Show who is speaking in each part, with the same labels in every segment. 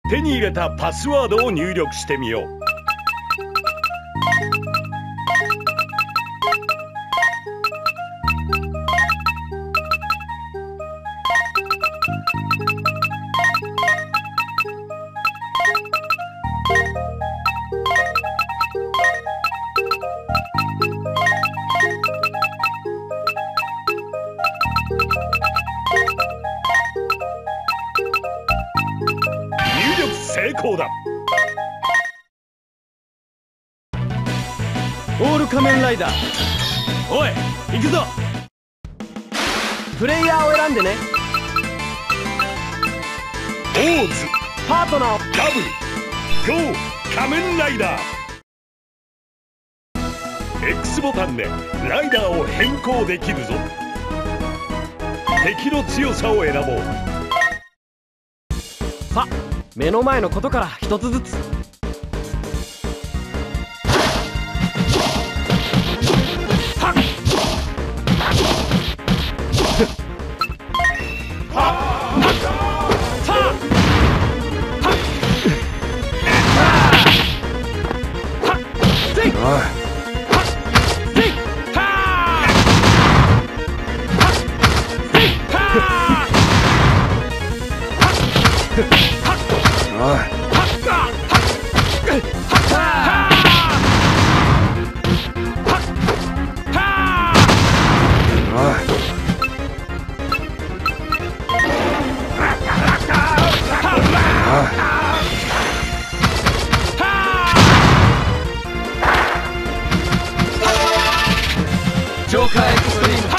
Speaker 1: 手に入れたパスワードを入力してみよう。成功だ。
Speaker 2: オール仮面ライダー、
Speaker 1: おい、行くぞ。
Speaker 2: プレイヤーを選んでね。
Speaker 1: オーズ
Speaker 2: パートナーを
Speaker 1: ダブルゴー仮面ライダー。 X ボタンでライダーを変更できるぞ。敵の強さを選ぼう。
Speaker 2: さあ、目の前のことから一つずつ。はっジョーカーエクストリーム。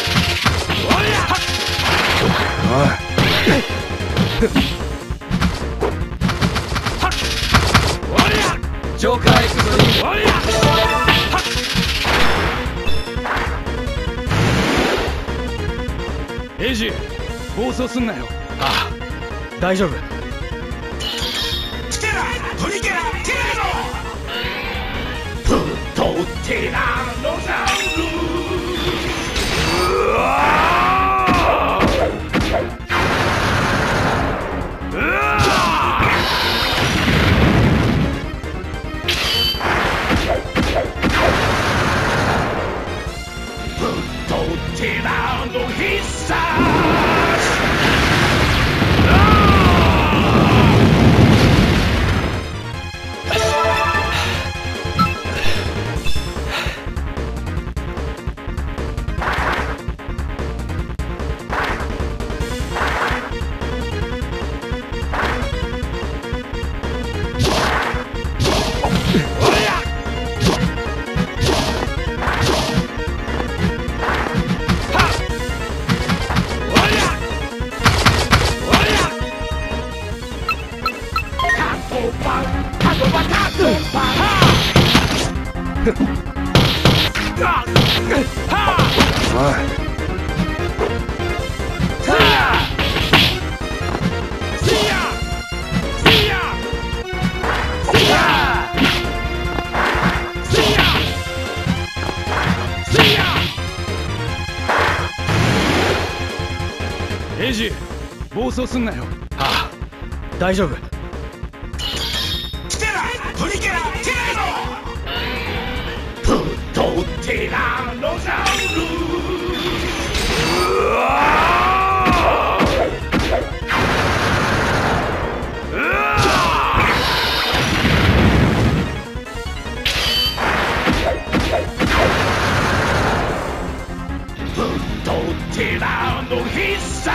Speaker 2: ジョーカーエクストリーム。エイジ、暴走すんなよ。ああ、大丈夫。
Speaker 1: テラトリケラテラノプトテラノザウルテラノ必殺。
Speaker 2: エイジ、暴走すんなよ。ああ、大丈夫。
Speaker 1: テラトリケラテラノプトテラノザウルテラノ必殺。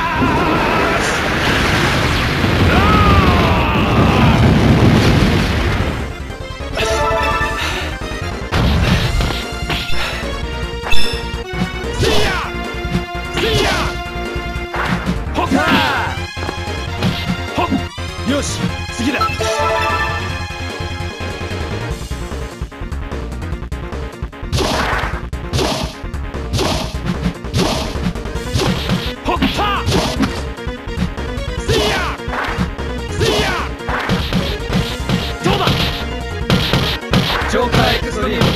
Speaker 2: よし、次だ。ほったせいやせいや。どうだ。ジョーカーエクストリーム。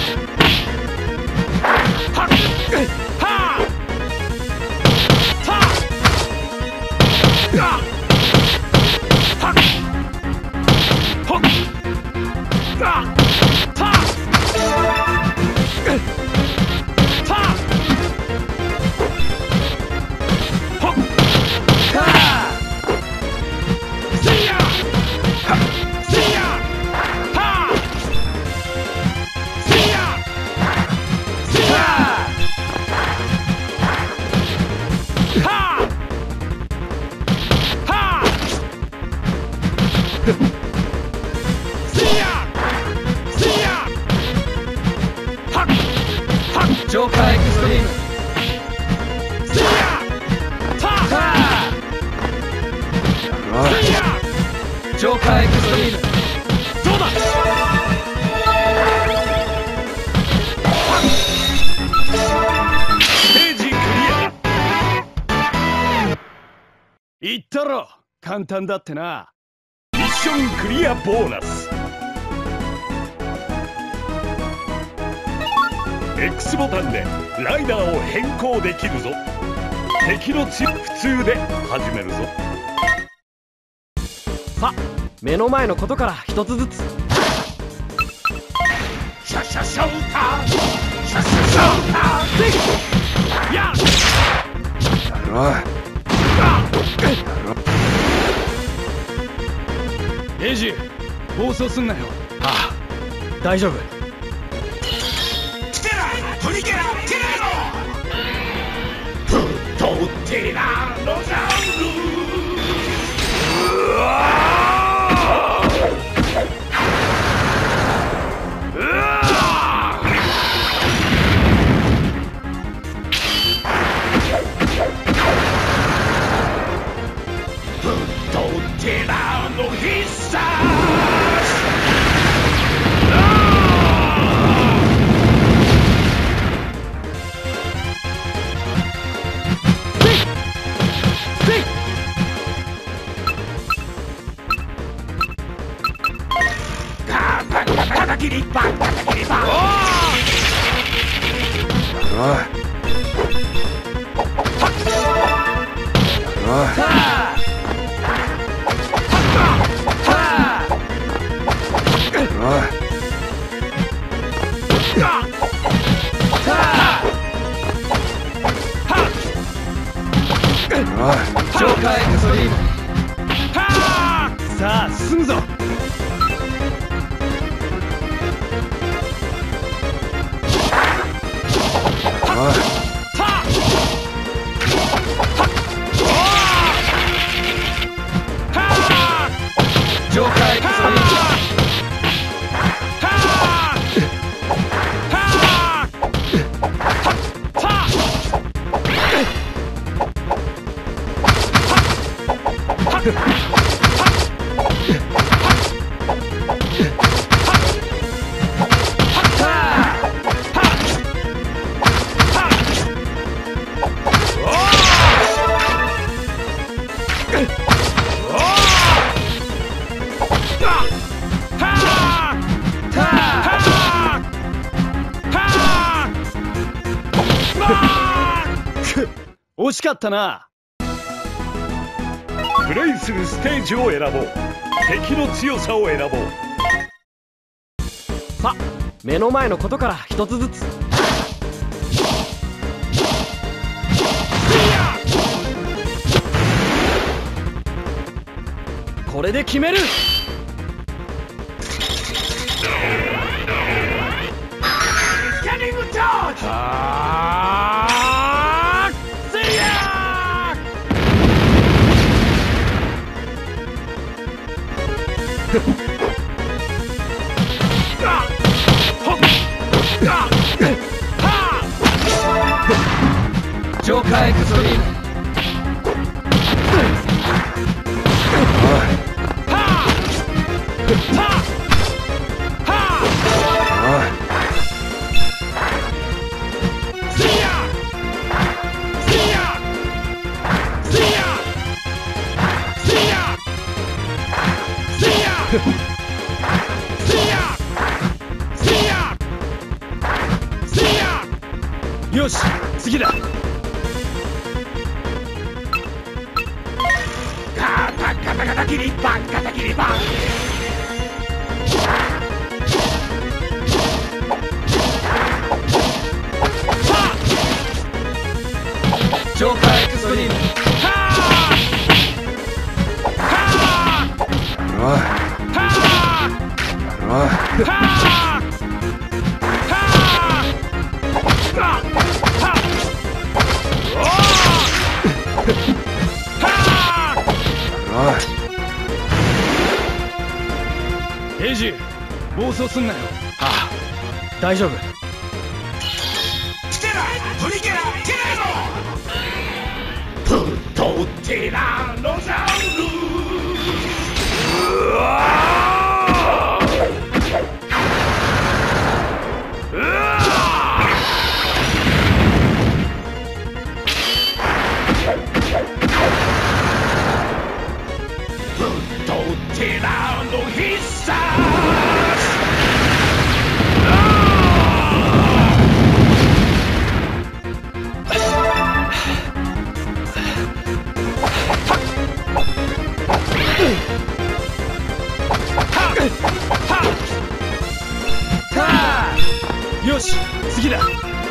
Speaker 2: はっはあはっはっジョーカーエクストリーム。ジョーカーエクストリーム。どうだ。ステージクリア。言ったろ、簡単だってな。
Speaker 1: ミッションクリアボーナス。 X ボタンでライダーを変更できるぞ。敵の血普通で始めるぞ。
Speaker 3: さあ、目の前のことから一つずつ。
Speaker 1: シャシャシャウター、シャシャシャウター。や
Speaker 2: エイジ、暴走すんなよ。
Speaker 3: ああ、大丈夫。
Speaker 1: トリケラティラノ、プットテラノザウル。うわー、うわー、プットテラノ必殺。叩きリッパー、叩きリッパー。
Speaker 2: ジョーカーエクストリーム。さあ進むぞ。ジョーカーエクストリーム。惜しかったな。
Speaker 1: プレイするステージを選ぼう。敵の強さを選ぼう。
Speaker 3: さあ、目の前のことから一つずつ。これで決める。
Speaker 1: キャニングチャージ。
Speaker 2: ジョーカーエクストリーム。よし、次だ。
Speaker 1: カタキリバン、カタキリバン。
Speaker 2: ジョーカーエクストリーム。 エイジ暴走すんなよ。
Speaker 3: ああ、大丈夫。
Speaker 1: トリケラテラノプトテラノザウルテラノ必殺
Speaker 3: よし、次だ。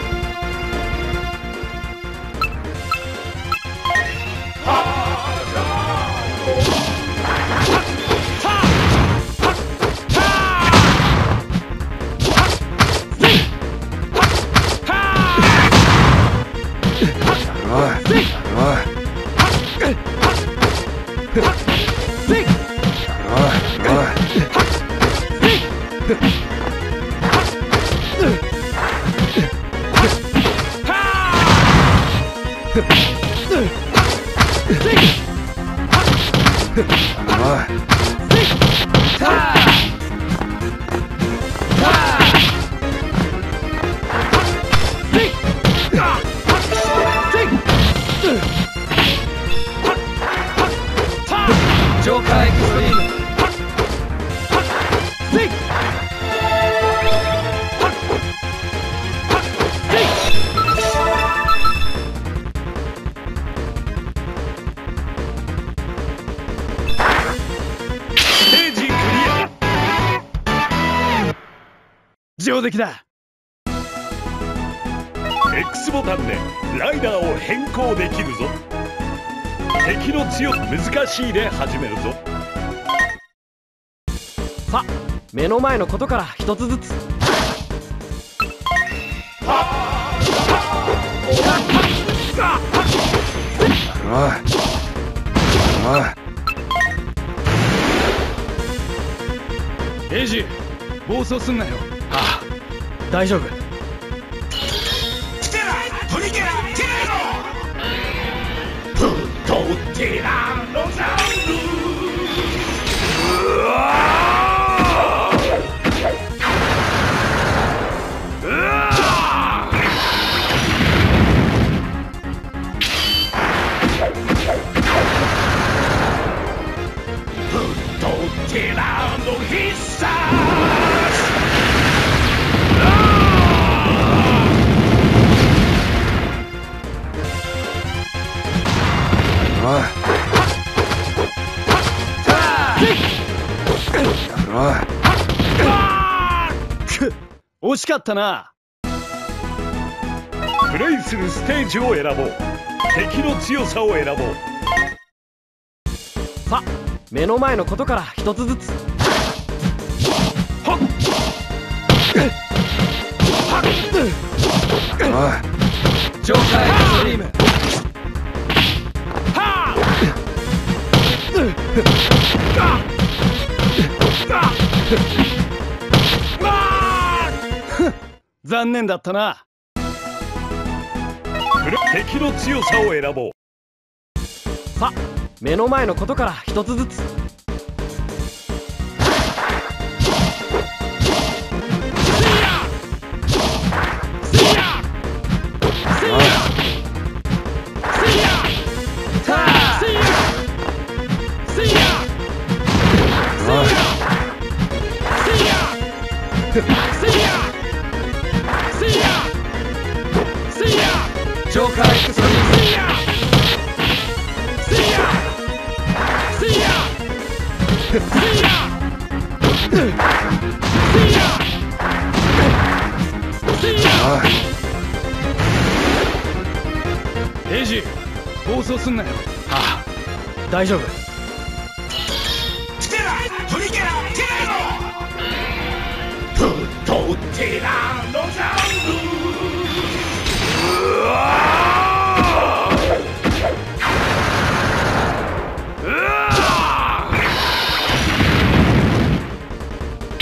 Speaker 2: 浄化エクストリーム。
Speaker 1: ステージクリア。
Speaker 3: 上出来だ。
Speaker 1: X ボタンでライダーを変更できるぞ。敵の強さ難しいで始めるぞ。
Speaker 3: さあ、目の前のことから一つずつ。
Speaker 2: エイジ暴走すんなよ。
Speaker 3: ああ、大丈夫。
Speaker 1: トリケラテラノプトテラノザウルテラノ必殺
Speaker 3: 惜しかったな。
Speaker 1: プレイするステージを選ぼう。敵の強さを選ぼう。
Speaker 3: さあ、目の前のことから一つずつ。
Speaker 2: 浄化エクストリーム。
Speaker 3: 残念だったな。
Speaker 1: 敵の強さを選ぼう。
Speaker 3: さあ、目の前のことから一つずつ。
Speaker 2: 浄化エクストリーム。エイジ暴走すんなよ。
Speaker 3: ああ、大丈夫。
Speaker 1: トリケラテラノプトテラノザウル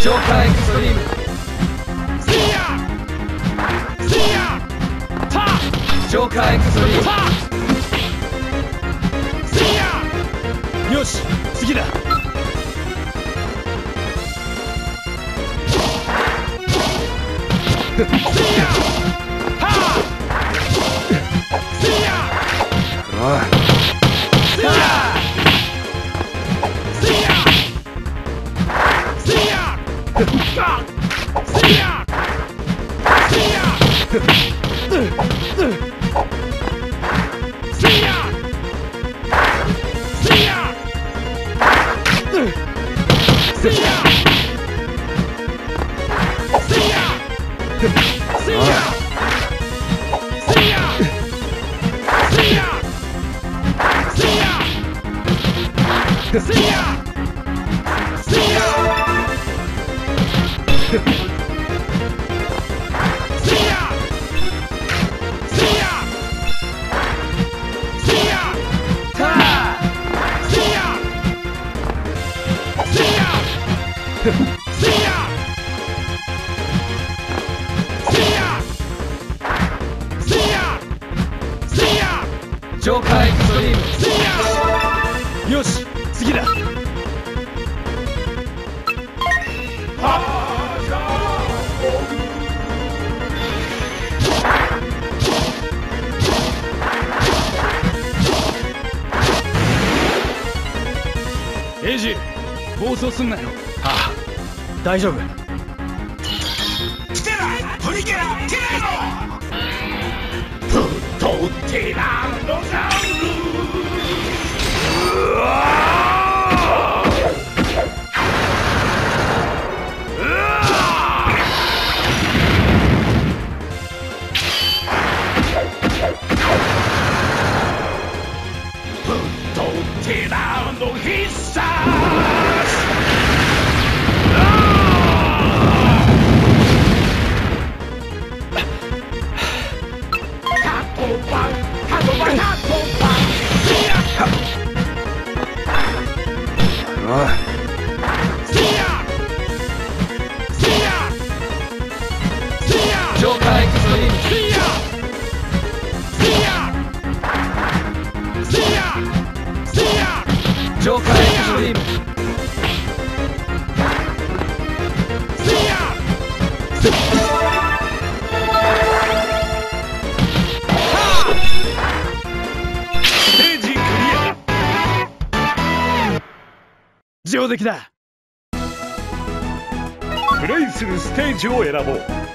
Speaker 3: ジョーカーエクストリーム。ジョーカーエクストリーム。
Speaker 2: よし、次だ。
Speaker 3: ジョーカーエクストリーム。
Speaker 2: よし、次だ。エイジ、暴走すんなよ。
Speaker 3: ああ、大丈夫。
Speaker 1: テラノザウルテラノ必殺
Speaker 3: ジョーカーエクストリーム。ジョーカーエクストリーム。
Speaker 1: ステージクリア。
Speaker 2: 上出来だ。
Speaker 1: プレイするステージを選ぼう。